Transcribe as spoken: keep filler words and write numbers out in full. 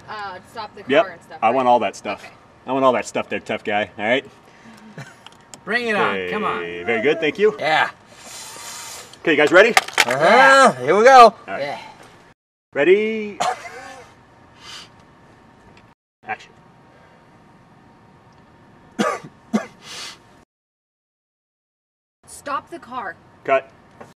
uh, stop the car yep. and stuff. I right? want all that stuff. Okay. I want all that stuff there, tough guy. All right? Bring it okay. on. Come on. Very good. Thank you. Yeah. Okay, you guys ready? Uh-huh. Yeah. Here we go. All right. Yeah. Ready? Action. Stop the car. Cut.